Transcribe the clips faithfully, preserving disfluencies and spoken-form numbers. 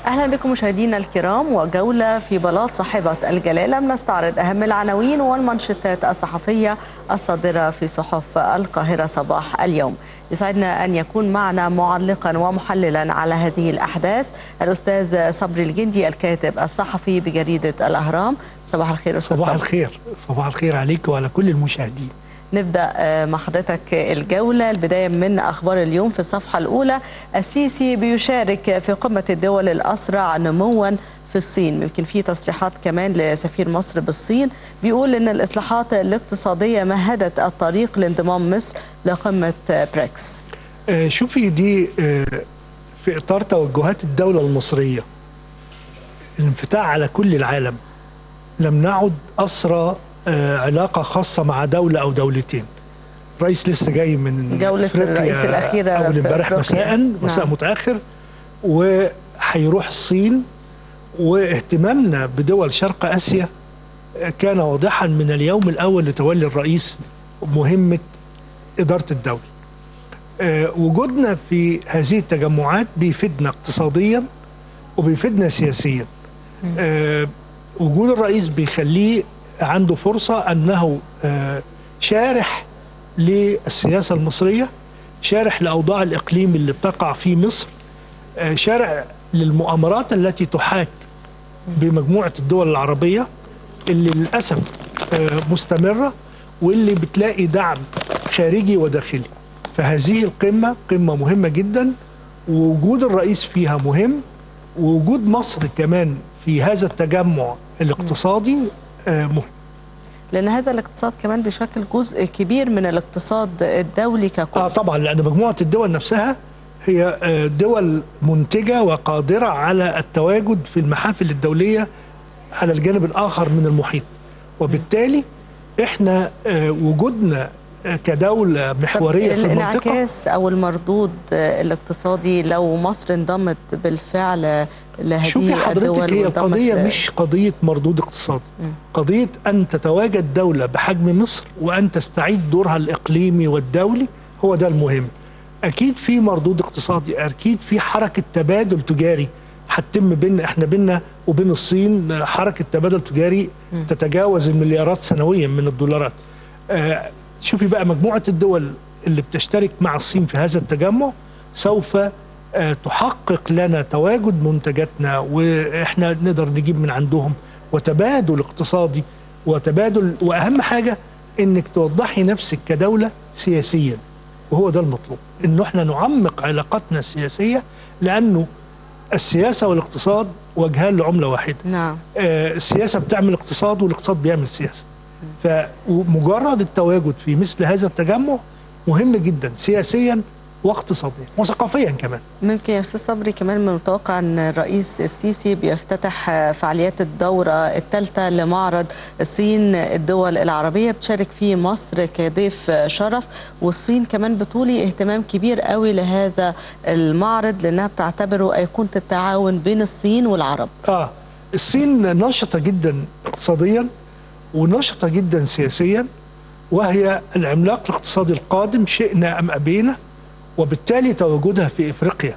أهلا بكم مشاهدينا الكرام، وجولة في بلاط صاحبة الجلالة بنستعرض أهم العناوين والمنشطات الصحفية الصادرة في صحف القاهرة صباح اليوم. يسعدنا أن يكون معنا معلقا ومحللا على هذه الأحداث الأستاذ صبري الجندي الكاتب الصحفي بجريدة الأهرام. صباح الخير أستاذ صباح صبري. الخير، صباح الخير عليك وعلى كل المشاهدين. نبدأ مع حضرتك الجولة، البداية من أخبار اليوم. في الصفحة الأولى: السيسي بيشارك في قمة الدول الأسرع نموا في الصين. يمكن في تصريحات كمان لسفير مصر بالصين بيقول إن الإصلاحات الاقتصادية مهدت الطريق لانضمام مصر لقمة بريكس. آه شوفي دي آه في إطار توجهات الدولة المصرية، الانفتاح على كل العالم. لم نعد أسرى علاقة خاصة مع دولة أو دولتين. الرئيس لسه جاي من جولة الرئيس الأخيرة أول امبارح مساء مساء نعم. متأخر، وهيروح الصين. واهتمامنا بدول شرق آسيا كان واضحا من اليوم الأول لتولي الرئيس مهمة إدارة الدولة. أه وجودنا في هذه التجمعات بيفيدنا اقتصاديا وبيفيدنا سياسيا. أه وجود الرئيس بيخليه عنده فرصة أنه شارح للسياسة المصرية، شارح لأوضاع الإقليم اللي بتقع في مصر، شارح للمؤامرات التي تحاك بمجموعة الدول العربية اللي للأسف مستمرة واللي بتلاقي دعم خارجي وداخلي. فهذه القمة قمة مهمة جدا، ووجود الرئيس فيها مهم، ووجود مصر كمان في هذا التجمع الاقتصادي مهم، لأن هذا الاقتصاد كمان بيشكل جزء كبير من الاقتصاد الدولي ككل. اه طبعا، لأن مجموعة الدول نفسها هي دول منتجة وقادرة على التواجد في المحافل الدولية على الجانب الآخر من المحيط، وبالتالي احنا وجودنا كدولة محورية في المنطقة. الانعكاس أو المردود الاقتصادي لو مصر انضمت بالفعل لهذه شوفي حضرتك، هي القضية ل... مش قضية مردود اقتصادي، م. قضية أن تتواجد دولة بحجم مصر وأن تستعيد دورها الإقليمي والدولي، هو ده المهم. أكيد في مردود اقتصادي، أكيد في حركة تبادل تجاري هتتم بين احنا بيننا وبين الصين، حركة تبادل تجاري م. تتجاوز المليارات سنويا من الدولارات. آه شوفي بقى مجموعة الدول اللي بتشترك مع الصين في هذا التجمع سوف تحقق لنا تواجد منتجاتنا، وإحنا نقدر نجيب من عندهم، وتبادل اقتصادي وتبادل. وأهم حاجة إنك توضحي نفسك كدولة سياسيا، وهو ده المطلوب، إنه إحنا نعمق علاقاتنا السياسية، لأنه السياسة والاقتصاد وجهان لعملة واحدة. نعم. آه السياسة بتعمل اقتصاد والاقتصاد بيعمل سياسة. فمجرد التواجد في مثل هذا التجمع مهم جدا سياسيا واقتصاديا وثقافيا كمان. ممكن يا استاذ صبري كمان من المتوقع ان الرئيس السيسي بيفتتح فعاليات الدوره الثالثه لمعرض الصين الدول العربيه، بتشارك فيه مصر كضيف شرف، والصين كمان بتولي اهتمام كبير قوي لهذا المعرض لانها بتعتبره ايقونه التعاون بين الصين والعرب. اه الصين نشطه جدا اقتصاديا ونشطه جدا سياسيا، وهي العملاق الاقتصادي القادم شئنا ام ابينا، وبالتالي تواجدها في افريقيا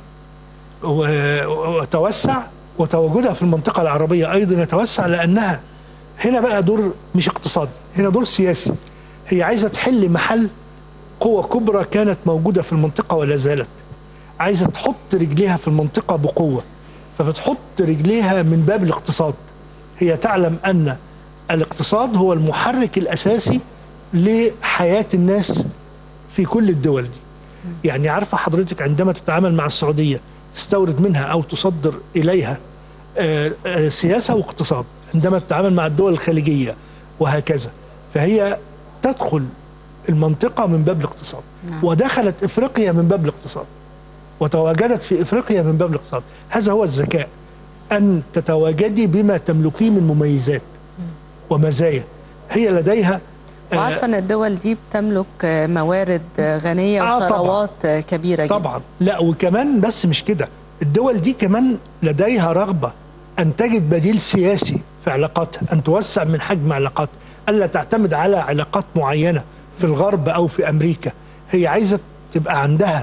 وتوسع، وتواجدها في المنطقه العربيه ايضا يتوسع، لانها هنا بقى دور مش اقتصادي، هنا دور سياسي. هي عايزه تحل محل قوه كبرى كانت موجوده في المنطقه ولا زالت، عايزه تحط رجليها في المنطقه بقوه، فبتحط رجليها من باب الاقتصاد. هي تعلم ان الاقتصاد هو المحرك الاساسي لحياه الناس في كل الدول دي. يعني عارفة حضرتك عندما تتعامل مع السعودية تستورد منها أو تصدر إليها آآ آآ سياسة واقتصاد، عندما تتعامل مع الدول الخليجية وهكذا، فهي تدخل المنطقة من باب الاقتصاد. نعم. ودخلت إفريقيا من باب الاقتصاد، وتواجدت في إفريقيا من باب الاقتصاد. هذا هو الذكاء، أن تتواجدي بما تملكيه من مميزات ومزايا. هي لديها وعارفه ان الدول دي بتملك موارد غنيه آه وثروات طبعًا. كبيره جدا. طبعا، لا وكمان بس مش كده، الدول دي كمان لديها رغبه ان تجد بديل سياسي في علاقاتها، ان توسع من حجم علاقاتها، الا تعتمد على علاقات معينه في الغرب او في امريكا. هي عايزه تبقى عندها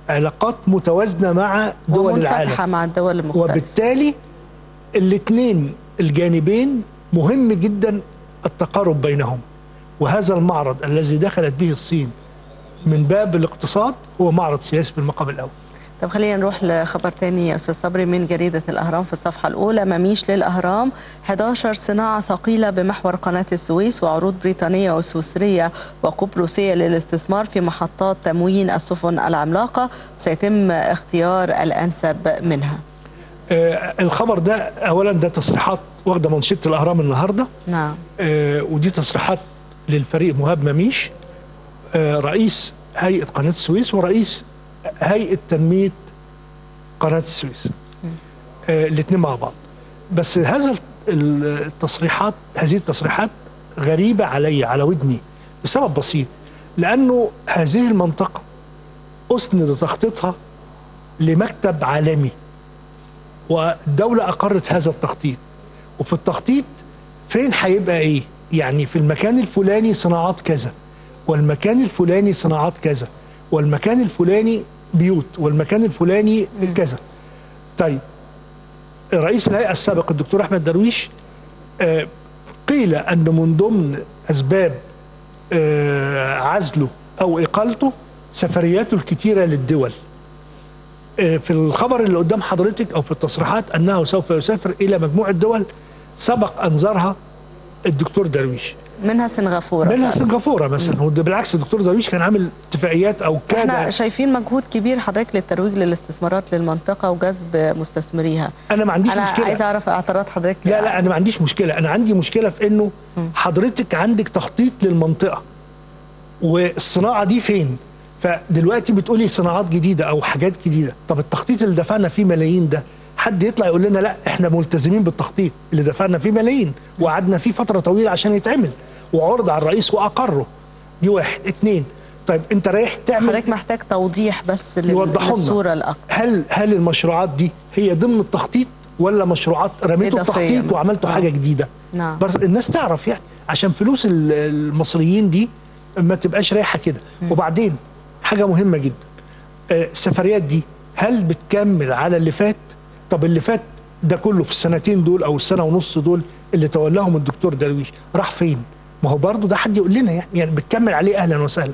علاقات متوازنة مع دول العالم ومنفتحة مع الدول المختلفة، وبالتالي الاثنين الجانبين مهم جدا التقارب بينهم. وهذا المعرض الذي دخلت به الصين من باب الاقتصاد هو معرض سياسي بالمقام الأول. طب خلينا نروح لخبر تاني يا أستاذ صبري من جريدة الأهرام في الصفحة الأولى. مميش للأهرام: إحدى عشرة صناعة ثقيلة بمحور قناة السويس وعروض بريطانية وسويسرية وقبرصية للاستثمار في محطات تموين السفن العملاقة، سيتم اختيار الأنسب منها. آه الخبر ده أولا ده تصريحات واخدة منشطة الأهرام النهاردة. نعم. آه ودي تصريحات للفريق مهاب مميش، آه رئيس هيئة قناة السويس ورئيس هيئة تنمية قناة السويس، آه الاثنين مع بعض. بس هذا التصريحات هذه التصريحات غريبة علي على ودني لسبب بسيط، لأنه هذه المنطقة أسند تخطيطها لمكتب عالمي، والدولة أقرت هذا التخطيط، وفي التخطيط فين هيبقى إيه؟ يعني في المكان الفلاني صناعات كذا، والمكان الفلاني صناعات كذا، والمكان الفلاني بيوت، والمكان الفلاني كذا. طيب رئيس الهيئة السابق الدكتور أحمد درويش آه قيل أن من ضمن أسباب آه عزله أو إقالته سفرياته الكتيرة للدول. آه في الخبر اللي قدام حضرتك أو في التصريحات أنه سوف يسافر إلى مجموعة دول سبق أن زارها الدكتور درويش، منها سنغافورة منها سنغافورة مثلا. بالعكس الدكتور درويش كان عامل اتفاقيات او كاد. احنا شايفين مجهود كبير حضرتك للترويج للاستثمارات للمنطقة وجذب مستثمريها. انا ما عنديش أنا مشكلة، عايز اعرف اعتراض حضرتك. لا لا انا ما عنديش مشكلة، انا عندي مشكلة في انه حضرتك عندك تخطيط للمنطقة والصناعة دي فين؟ فدلوقتي بتقولي صناعات جديدة او حاجات جديدة. طب التخطيط اللي دفعنا فيه ملايين ده حد يطلع يقول لنا لا احنا ملتزمين بالتخطيط اللي دفعنا فيه ملايين وقعدنا فيه فترة طويلة عشان يتعمل وعرض على الرئيس واقره؟ دي واحد. اتنين، طيب انت رايح تعمل، حضرتك محتاج توضيح بس للصورة الاكتر. هل هل المشروعات دي هي ضمن التخطيط ولا مشروعات رميتوا التخطيط وعملتوا حاجة جديدة؟ نعم. بس الناس تعرف يعني عشان فلوس المصريين دي ما تبقاش رايحة كده. وبعدين حاجة مهمة جدا، السفريات دي هل بتكمل على اللي فات؟ طب اللي فات ده كله في السنتين دول او السنة ونص دول اللي تولاهم الدكتور درويش راح فين؟ ما هو برضه ده حد يقول لنا يعني يعني بتكمل عليه اهلا وسهلا.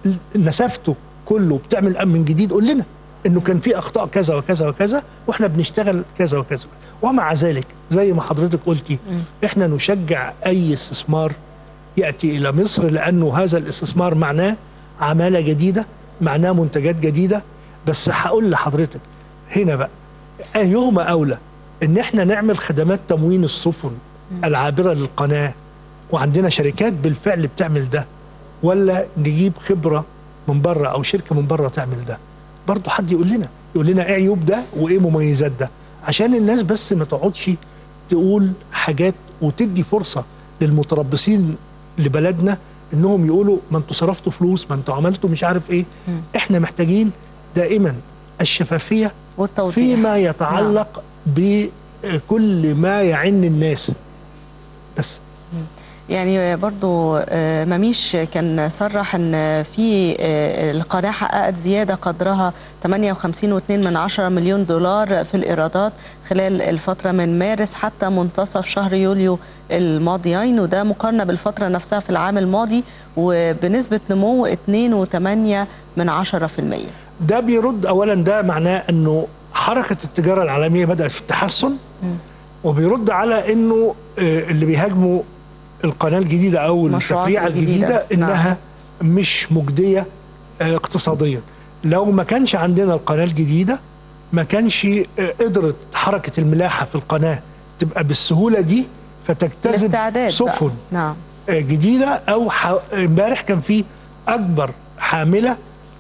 نسفته كله بتعمل من جديد، قول لنا انه كان في اخطاء كذا وكذا وكذا واحنا بنشتغل كذا وكذا. ومع ذلك زي ما حضرتك قلتي احنا نشجع اي استثمار ياتي الى مصر، لانه هذا الاستثمار معناه عماله جديده، معناه منتجات جديده. بس هقول لحضرتك هنا بقى ايهما اولى، ان احنا نعمل خدمات تموين السفن العابره للقناه وعندنا شركات بالفعل بتعمل ده، ولا نجيب خبرة من بره أو شركة من بره تعمل ده؟ برضه حد يقول لنا يقول لنا إيه عيوب ده وإيه مميزات ده، عشان الناس بس ما تقعدش تقول حاجات وتدي فرصة للمتربصين لبلدنا إنهم يقولوا ما أنتوا صرفتوا فلوس، ما أنتوا عملتوا مش عارف إيه. م. إحنا محتاجين دائما الشفافية والتوضيح فيما يتعلق نعم. بكل ما يعن الناس بس. م. يعني برضو مميش كان صرح ان في القناة حققت زيادة قدرها ثمانية وخمسين فاصلة اثنين من عشرة مليون دولار في الإيرادات خلال الفترة من مارس حتى منتصف شهر يوليو الماضيين، وده مقارنة بالفترة نفسها في العام الماضي وبنسبة نمو اثنين فاصلة ثمانية من عشرة في المية. ده بيرد أولا، ده معناه أنه حركة التجارة العالمية بدأت في التحسن، م. وبيرد على أنه اللي بيهاجموا القناة الجديدة أو التفريعة الجديدة إنها نعم. مش مجدية اقتصاديا. لو ما كانش عندنا القناة الجديدة ما كانش قدرت حركة الملاحة في القناة تبقى بالسهولة دي فتجتذب سفن نعم. جديدة. أو امبارح كان في أكبر حاملة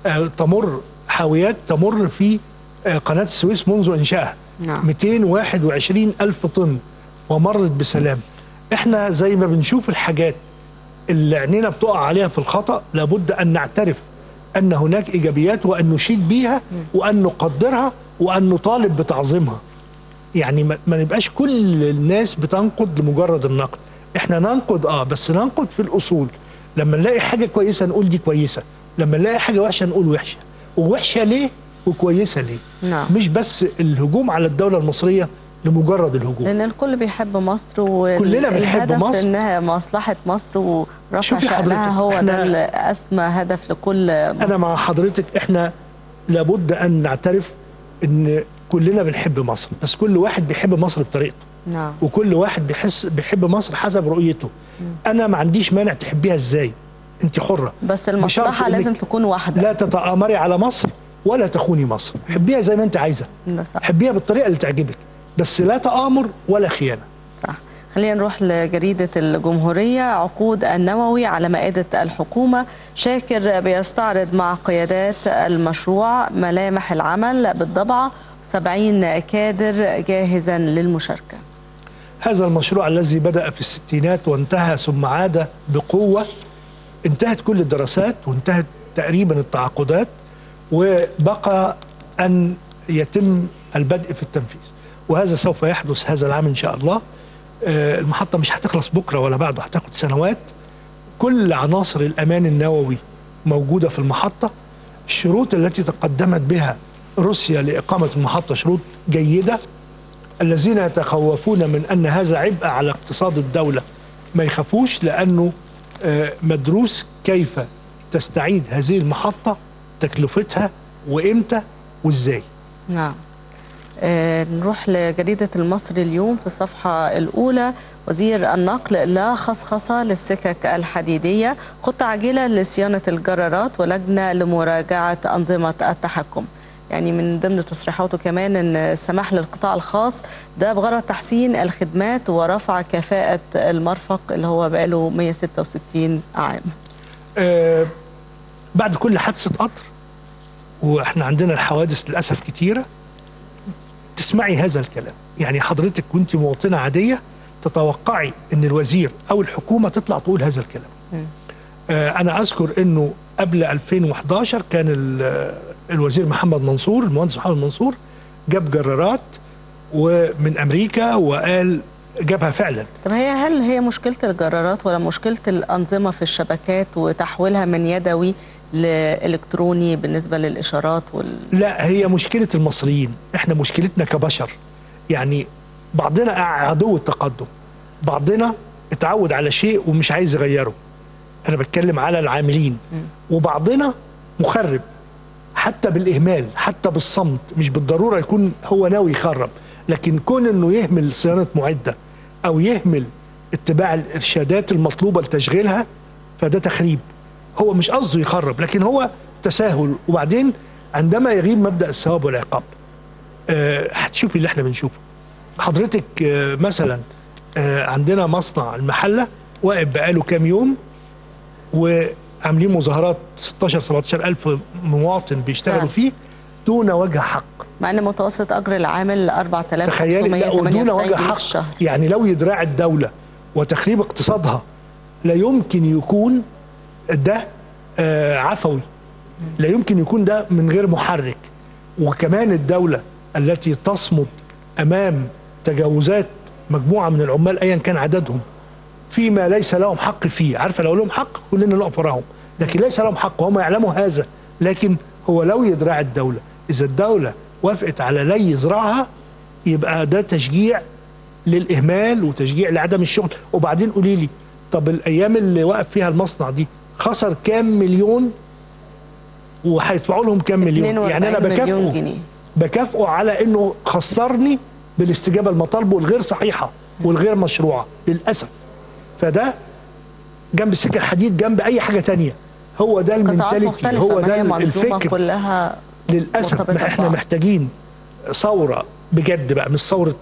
تمر حاويات تمر في قناة السويس منذ إنشائها نعم. مئتين وواحد وعشرين ألف طن ومرت بسلام. احنا زي ما بنشوف الحاجات اللي عينينا بتقع عليها في الخطأ لابد أن نعترف أن هناك إيجابيات وأن نشيد بيها وأن نقدرها وأن نطالب بتعظيمها. يعني ما نبقاش كل الناس بتنقد لمجرد النقد. احنا ننقد اه بس ننقد في الأصول. لما نلاقي حاجة كويسة نقول دي كويسة، لما نلاقي حاجة وحشة نقول وحشة. ووحشة ليه؟ وكويسه ليه؟ نعم. مش بس الهجوم على الدوله المصريه لمجرد الهجوم، لان الكل بيحب مصر كلنا بنحب مصر، انها مصلحه مصر ورفع شأنها هو ده الاسمى هدف لكل مصر. انا مع حضرتك، احنا لابد ان نعترف ان كلنا بنحب مصر، بس كل واحد بيحب مصر بطريقته. نعم. وكل واحد بيحس بيحب مصر حسب رؤيته. م. انا ما عنديش مانع تحبيها ازاي، انت حره، بس المصلحه لازم تكون واحده. لا تتآمري على مصر ولا تخوني مصر، حبيها زي ما انت عايزه، حبيها بالطريقه اللي تعجبك، بس لا تآمر ولا خيانه. صح. خلينا نروح لجريدة الجمهورية. عقود النووي على مائدة الحكومة، شاكر بيستعرض مع قيادات المشروع ملامح العمل بالضبعة، سبعين كادر جاهزا للمشاركة. هذا المشروع الذي بدأ في الستينات وانتهى ثم عاد بقوة، انتهت كل الدراسات وانتهت تقريبا التعاقدات، وبقى أن يتم البدء في التنفيذ، وهذا سوف يحدث هذا العام إن شاء الله. المحطة مش هتخلص بكرة ولا بعده، هتاخد سنوات. كل عناصر الأمان النووي موجودة في المحطة. الشروط التي تقدمت بها روسيا لإقامة المحطة شروط جيدة. الذين يتخوفون من أن هذا عبء على اقتصاد الدولة ما يخافوش، لأنه مدروس كيف تستعيد هذه المحطة، تكلفتها وإمتى وإزاي. نعم. آه نروح لجريدة المصري اليوم في الصفحة الأولى. وزير النقل: لا خصخصة للسكك الحديدية، خطة عاجلة لصيانة الجرارات ولجنة لمراجعة أنظمة التحكم. يعني من ضمن تصريحاته كمان أن السماح للقطاع الخاص ده بغرض تحسين الخدمات ورفع كفاءة المرفق اللي هو بقاله مئة وستة وستين عام. آه بعد كل حادثة قطر، واحنا عندنا الحوادث للأسف كتيرة، تسمعي هذا الكلام. يعني حضرتك وانت مواطنة عادية تتوقعي ان الوزير او الحكومة تطلع تقول هذا الكلام. آه انا اذكر انه قبل ألفين وإحدى عشر كان الوزير محمد منصور، المهندس محمد منصور، جاب جرارات ومن امريكا وقال جابها فعلا. طب هي هل هي مشكلة الجرارات ولا مشكلة الأنظمة في الشبكات وتحويلها من يدوي لإلكتروني بالنسبة للإشارات وال... لا، هي مشكلة المصريين، احنا مشكلتنا كبشر. يعني بعضنا عدو التقدم، بعضنا اتعود على شيء ومش عايز يغيره، انا بتكلم على العاملين. م. وبعضنا مخرب حتى بالإهمال، حتى بالصمت، مش بالضرورة يكون هو ناوي يخرب، لكن كون انه يهمل صيانة معدة او يهمل اتباع الارشادات المطلوبة لتشغيلها، فده تخريب. هو مش قصده يخرب، لكن هو تساهل. وبعدين عندما يغيب مبدأ الثواب والعقاب، أه هتشوفي اللي احنا بنشوفه. حضرتك أه مثلا أه عندنا مصنع المحلة واقف بقاله كام يوم، وعاملين مظاهرات ستاشر سبعتاشر ألف مواطن بيشتغلوا فيه دون وجه حق، مع ان متوسط اجر العامل أربعة آلاف وخمسمئة وثمانية وتسعين جنيه في الشهر. يعني لو يدراع الدولة وتخريب اقتصادها لا يمكن يكون ده آه عفوي، لا يمكن يكون ده من غير محرك. وكمان الدولة التي تصمد أمام تجاوزات مجموعة من العمال أيا كان عددهم فيما ليس لهم حق فيه، عارفة لو لهم حق كلنا نقف وراهم، لكن ليس لهم حق وهم يعلموا هذا. لكن هو لو يدراع الدولة، إذا الدولة وافقت على لي زراعها يبقى ده تشجيع للإهمال وتشجيع لعدم الشغل. وبعدين قولي لي، طب الأيام اللي وقف فيها المصنع دي خسر كام مليون وهيدفعوا لهم كام مليون؟ يعني أنا بكافئه بكافئه على إنه خسرني بالاستجابة لمطالبه الغير صحيحة والغير مشروعة للأسف. فده جنب السكة الحديد، جنب أي حاجة تانية، هو ده المنتاليتي، هو ده الفكر كلها للأسف. احنا محتاجين ثورة بجد بقى، مش ثورة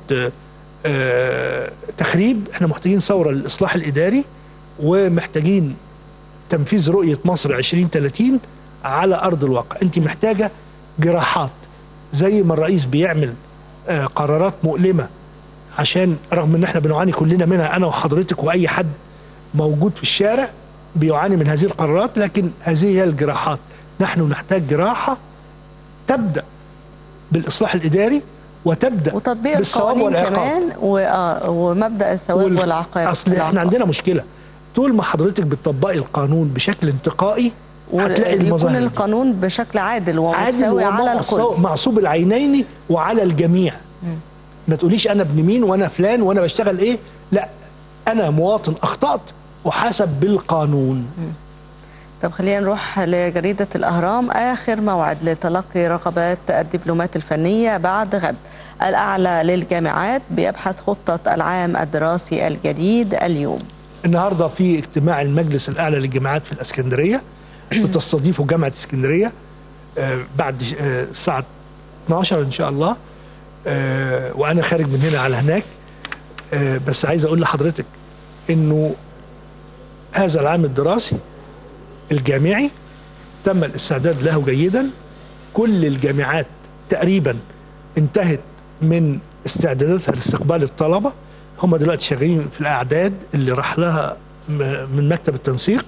آه تخريب، احنا محتاجين ثورة للإصلاح الإداري، ومحتاجين تنفيذ رؤية مصر عشرين ثلاثين على أرض الواقع. انت محتاجة جراحات، زي ما الرئيس بيعمل آه قرارات مؤلمة، عشان رغم ان احنا بنعاني كلنا منها، انا وحضرتك واي حد موجود في الشارع بيعاني من هذه القرارات، لكن هذه هي الجراحات. نحن نحتاج جراحة تبدأ بالإصلاح الإداري وتبدأ وتطبيق بالثواب والعقاب كمان، ومبدأ الثواب والعقاب. أصل احنا عندنا مشكلة، طول ما حضرتك بتطبقي القانون بشكل انتقائي هتلاقي يكون المظاهر القانون بشكل عادل ومتساوي على الكل، معصوب العينين وعلى الجميع. م. ما تقوليش انا ابن مين وانا فلان وانا بشتغل ايه، لا، انا مواطن اخطأت وحاسب بالقانون. م. طب خلينا نروح لجريدة الأهرام. آخر موعد لتلقي رغبات الدبلومات الفنية بعد غد. الأعلى للجامعات بيبحث خطة العام الدراسي الجديد اليوم. النهارده في اجتماع المجلس الأعلى للجامعات في الإسكندرية، بتستضيفه جامعة اسكندرية آه بعد آه الساعة اثناشر إن شاء الله، آه وأنا خارج من هنا على هناك. آه بس عايز أقول لحضرتك إنه هذا العام الدراسي الجامعي تم الاستعداد له جيدا. كل الجامعات تقريبا انتهت من استعداداتها لاستقبال الطلبة. هم دلوقتي شغالين في الأعداد اللي راح لها من مكتب التنسيق،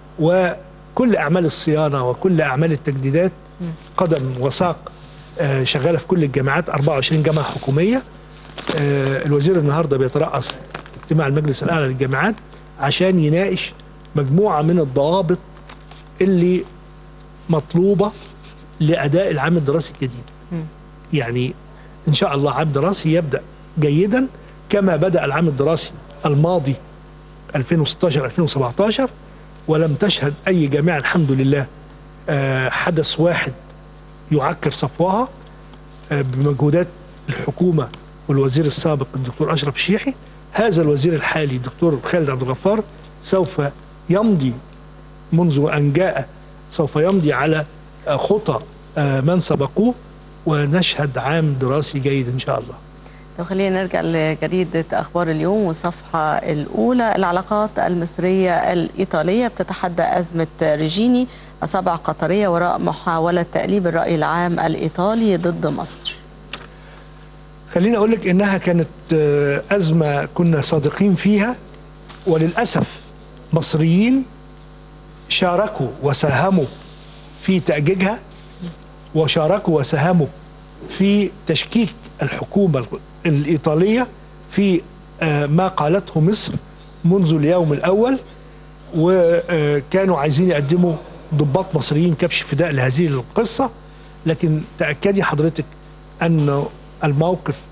وكل أعمال الصيانة وكل أعمال التجديدات قدم وساق شغالة في كل الجامعات، أربعة وعشرين جامعة حكومية. الوزير النهاردة بيترأس اجتماع المجلس الأعلى للجامعات عشان يناقش مجموعة من الضوابط اللي مطلوبة لأداء العام الدراسي الجديد. م. يعني إن شاء الله عام دراسي يبدأ جيدا كما بدأ العام الدراسي الماضي ألفين وستاشر ألفين وسبعتاشر، ولم تشهد أي جامعة الحمد لله حدث واحد يعكر صفوها بمجهودات الحكومة والوزير السابق الدكتور أشرف الشيحي. هذا الوزير الحالي الدكتور خالد عبد الغفار سوف يمضي منذ أن جاء سوف يمضي على خطى من سبقوه، ونشهد عام دراسي جيد إن شاء الله. طب خلينا نرجع لجريدة أخبار اليوم والصفحة الأولى. العلاقات المصرية الإيطالية بتتحدى أزمة ريجيني، أصابع قطرية وراء محاولة تقليب الرأي العام الإيطالي ضد مصر. خليني أقول لك إنها كانت أزمة كنا صادقين فيها، وللأسف مصريين شاركوا وساهموا في تأجيجها، وشاركوا وساهموا في تشكيك الحكومة الإيطالية في ما قالته مصر منذ اليوم الأول، وكانوا عايزين يقدموا ضباط مصريين كبش فداء لهذه القصة. لكن تأكدي حضرتك أن الموقف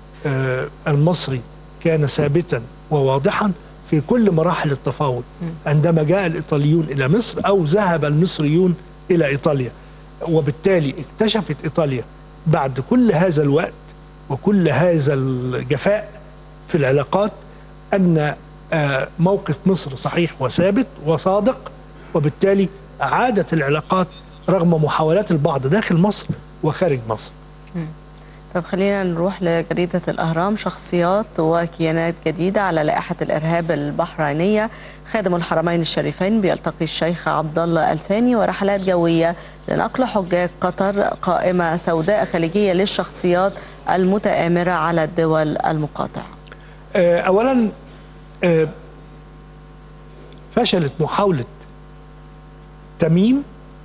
المصري كان ثابتا وواضحا في كل مراحل التفاوض. عندما جاء الإيطاليون إلى مصر أو ذهب المصريون إلى إيطاليا، وبالتالي اكتشفت إيطاليا بعد كل هذا الوقت وكل هذا الجفاء في العلاقات أن موقف مصر صحيح وثابت وصادق، وبالتالي عادت العلاقات رغم محاولات البعض داخل مصر وخارج مصر. م. طب خلينا نروح لجريدة الأهرام. شخصيات وكيانات جديدة على لائحة الإرهاب البحرينية. خادم الحرمين الشريفين بيلتقي الشيخ عبد الله الثاني، ورحلات جوية لنقل حجاج قطر. قائمة سوداء خليجية للشخصيات المتآمرة على الدول المقاطعة. أولا فشلت محاولة تميم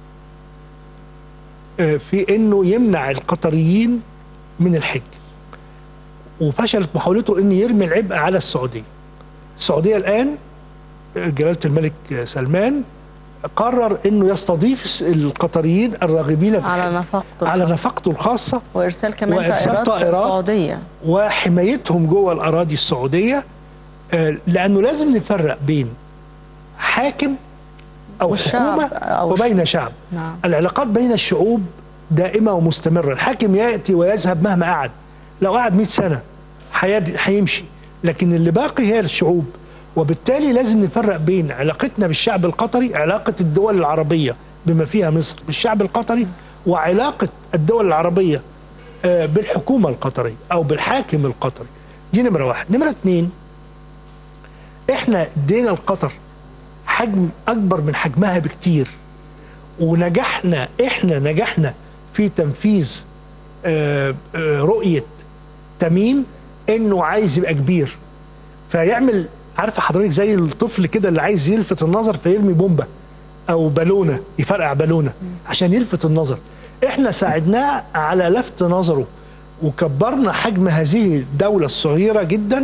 في أنه يمنع القطريين من الحج، وفشلت محاولته أن يرمي العبء على السعودية. السعودية الآن جلالة الملك سلمان قرر أنه يستضيف القطريين الراغبين في على نفقته على نفقته الخاصة، وإرسال كمان طائرات, طائرات سعودية، وحمايتهم جوه الأراضي السعودية، لأنه لازم نفرق بين حاكم أو حكومة أو وبين شعب. نعم. العلاقات بين الشعوب دائمة ومستمرة. الحاكم يأتي ويذهب مهما قعد، لو قعد مئة سنة هيمشي، لكن اللي باقي هي الشعوب. وبالتالي لازم نفرق بين علاقتنا بالشعب القطري، علاقة الدول العربية بما فيها مصر بالشعب القطري، وعلاقة الدول العربية بالحكومة القطرية أو بالحاكم القطري. دي نمرة واحد. نمرة اتنين، احنا ادينا القطر حجم أكبر من حجمها بكتير، ونجحنا احنا نجحنا في تنفيذ رؤية تميم انه عايز يبقى كبير، فيعمل، عارفه حضرتك زي الطفل كده اللي عايز يلفت النظر فيرمي بومبه او بالونه، يفرقع بالونه عشان يلفت النظر. احنا ساعدناه على لفت نظره وكبرنا حجم هذه الدولة الصغيرة جدا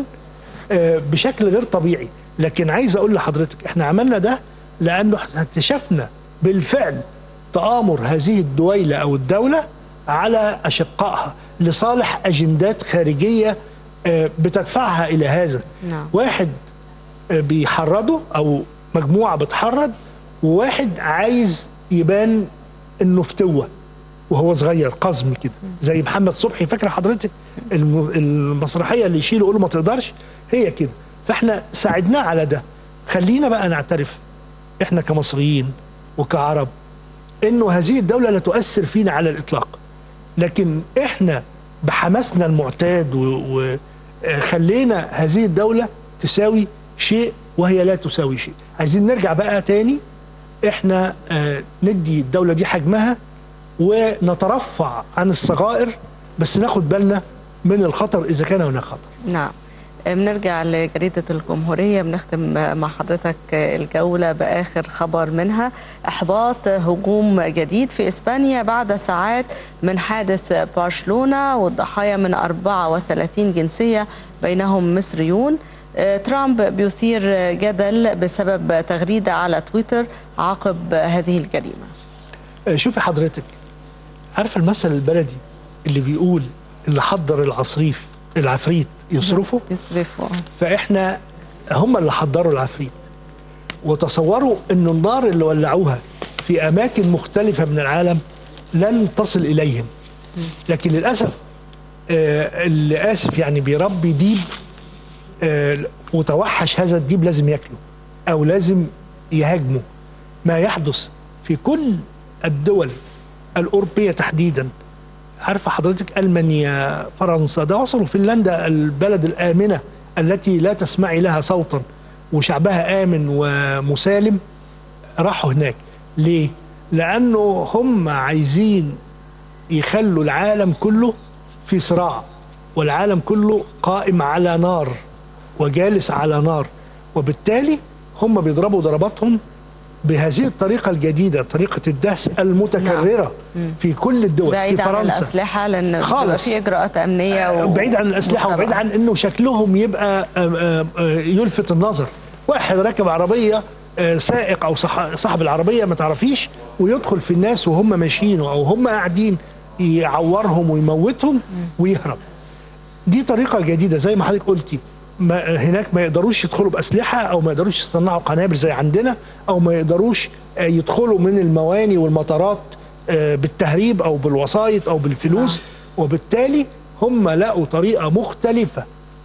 بشكل غير طبيعي. لكن عايز اقول لحضرتك احنا عملنا ده لانه اكتشفنا بالفعل تآمر هذه الدويلة أو الدولة على أشقائها لصالح أجندات خارجية بتدفعها إلى هذا. نعم. واحد بيحرضه أو مجموعة بتحرض، وواحد عايز يبان إنه فتوة وهو صغير قزم كده، زي محمد صبحي. فاكر حضرتك المسرحية اللي يشيله يقول ما تقدرش؟ هي كده. فاحنا ساعدناه على ده. خلينا بقى نعترف احنا كمصريين وكعرب انه هذه الدولة لا تؤثر فينا على الاطلاق، لكن احنا بحماسنا المعتاد وخلينا هذه الدولة تساوي شيء وهي لا تساوي شيء. عايزين نرجع بقى تاني، احنا اه ندي الدولة دي حجمها ونترفع عن الصغائر، بس ناخد بالنا من الخطر اذا كان هناك خطر. نعم. بنرجع لجريدة الجمهورية، بنختم مع حضرتك الجولة بآخر خبر منها. إحباط هجوم جديد في إسبانيا بعد ساعات من حادث برشلونة، والضحايا من أربعة وثلاثين جنسية بينهم مصريون. ترامب بيثير جدل بسبب تغريدة على تويتر عقب هذه الجريمة. شوفي حضرتك، عارفة المثل البلدي اللي بيقول اللي حضر العصريف العفريت يصرفوا؟ يصرفوا. فاحنا هم اللي حضروا العفريت، وتصوروا انه النار اللي ولعوها في اماكن مختلفه من العالم لن تصل اليهم. لكن للاسف آه اللي اسف يعني بيربي ديب آه وتوحش هذا الديب لازم ياكله او لازم يهاجمه. ما يحدث في كل الدول الاوروبيه تحديدا، عارفه حضرتك المانيا، فرنسا، ده وصلوا فنلندا البلد الامنه التي لا تسمعي لها صوتا وشعبها امن ومسالم، راحوا هناك. ليه؟ لانه هم عايزين يخلوا العالم كله في صراع، والعالم كله قائم على نار وجالس على نار، وبالتالي هم بيضربوا ضرباتهم بهذه الطريقة الجديدة، طريقة الدهس المتكررة. نعم. في كل الدول. بعيد في فرنسا عن الأسلحة، لأن بيبقى في إجراءات أمنية و... بعيد عن الأسلحة وبعيد عن أنه شكلهم يبقى يلفت النظر. واحد راكب عربية سائق أو صاحب العربية ما تعرفيش، ويدخل في الناس وهم ماشيين أو هم قاعدين يعورهم ويموتهم ويهرب. دي طريقة جديدة زي ما حضرتك قلتي. ما هناك ما يقدروش يدخلوا بأسلحة أو ما يقدروش يصنعوا قنابل زي عندنا، أو ما يقدروش يدخلوا من المواني والمطارات بالتهريب أو بالوسائط أو بالفلوس. وبالتالي هم لقوا طريقة مختلفة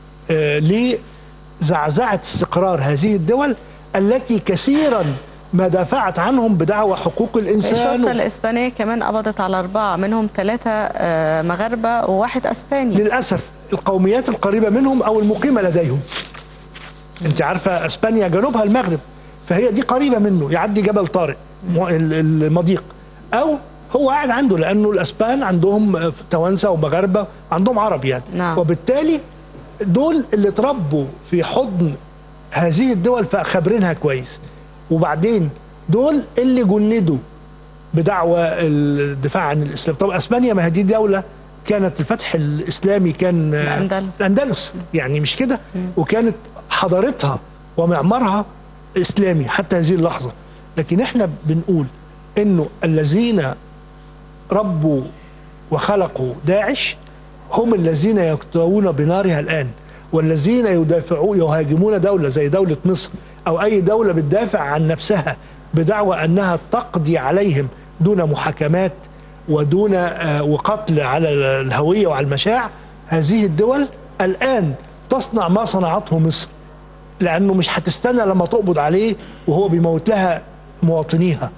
لزعزعة استقرار هذه الدول التي كثيرا ما دافعت عنهم بدعوى حقوق الإنسان. الشرطة الإسبانية كمان قبضت على أربعة منهم ثلاثة مغاربة وواحد أسباني. للأسف القوميات القريبة منهم أو المقيمة لديهم. أنت عارفة أسبانيا جنوبها المغرب، فهي دي قريبة منه، يعدي جبل طارق المضيق، أو هو قاعد عنده، لأنه الأسبان عندهم توانسة ومغاربة، عندهم عرب يعني. نعم. وبالتالي دول اللي اتربوا في حضن هذه الدول فخابرينها كويس، وبعدين دول اللي جندوا بدعوى الدفاع عن الإسلام. طب أسبانيا ما هذه دولة كانت الفتح الإسلامي كان الأندلس, الأندلس يعني مش كده، وكانت حضارتها ومعمارها إسلامي حتى هذه اللحظة. لكن احنا بنقول إنه الذين ربوا وخلقوا داعش هم الذين يكتوون بنارها الآن، والذين يدافعون يهاجمون دولة زي دولة مصر أو أي دولة بتدافع عن نفسها بدعوى أنها تقضي عليهم دون محاكمات ودون وقتل على الهوية وعلى المشاع. هذه الدول الآن تصنع ما صنعته مصر، لأنه مش هتستنى لما تقبض عليه وهو بيموت لها مواطنيها،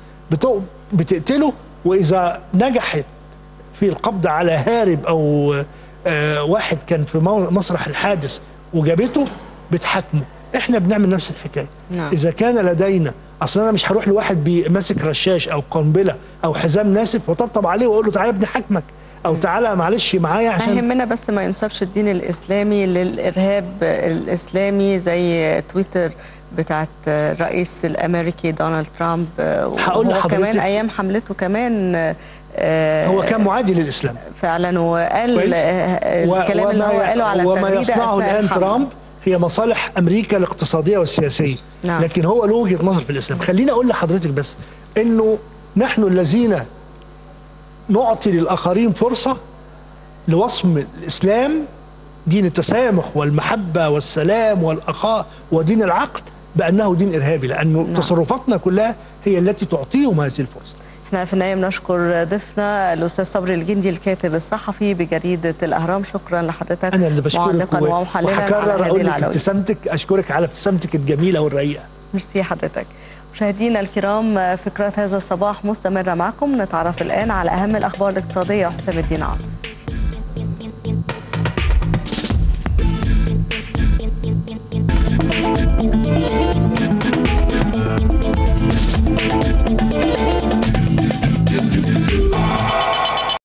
بتقتله، وإذا نجحت في القبض على هارب أو واحد كان في مسرح الحادث وجابته بتحاكمه. احنا بنعمل نفس الحكايه. نعم. اذا كان لدينا، اصل انا مش هروح لواحد ماسك رشاش او قنبله او حزام ناسف وطبطب عليه واقول له تعالى يا ابني حاكمك او تعالى معلش معايا، عشان يهمنا بس ما ينسبش الدين الاسلامي للارهاب الاسلامي زي تويتر بتاعت الرئيس الامريكي دونالد ترامب. هقول لحضرتك كمان ايام حملته كمان هو كان معادي للاسلام فعلا، وقال الكلام اللي هو قاله على وما يصنعه الان ترامب هي مصالح امريكا الاقتصاديه والسياسيه. نعم. لكن هو له وجهه نظر في الاسلام. خليني اقول لحضرتك بس انه نحن الذين نعطي للآخرين فرصة لوصم الإسلام دين التسامح والمحبة والسلام والأخاء ودين العقل بأنه دين إرهابي، لأنه نعم. تصرفاتنا كلها هي التي تعطيهم هذه الفرصة. احنا في النهاية بنشكر ضيفنا الأستاذ صبري الجندي الكاتب الصحفي بجريدة الأهرام. شكرا لحضرتك. أنا اللي بشكرك ومحللا وهكرر أقول لك ابتسامتك، أشكرك على ابتسامتك الجميلة والرقيقة. ميرسي حضرتك. مشاهدينا الكرام، فكرة هذا الصباح مستمرة معكم. نتعرف الآن على أهم الأخبار الاقتصادية وحسام الدين عاطف.